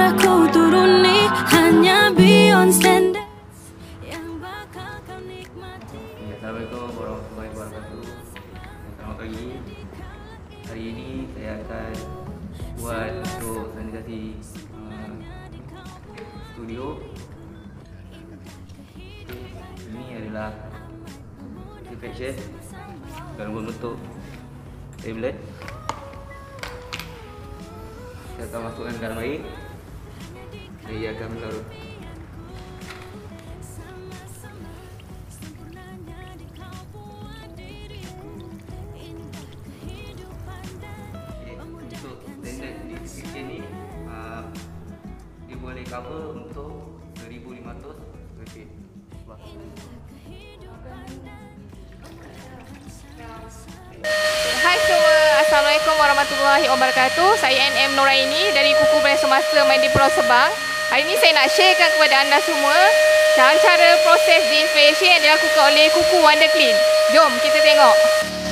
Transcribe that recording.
aku turuni hanya beyond standard yang bakal kau nikmati. Assalamualaikum warahmatullahi wabarakatuh. Selamat pagi. Hari ini saya akan buat untuk sanitasi studio. Ini adalah disinfection dalam bentuk tablet. Saya akan masukkan dalam air. Saya akan melarut. Untuk standard disinfection ni dia boleh cover untuk 1,500 square feet. Hai semua, Assalamualaikum warahmatullahi wabarakatuh. Saya NM Noraini dari Kuku Brand Semasa Main di Pulau Sebang. Hari ini saya nak sharekan kepada anda semua cara proses disinfection yang dilakukan oleh Kuku Wonder Clean. Jom kita tengok.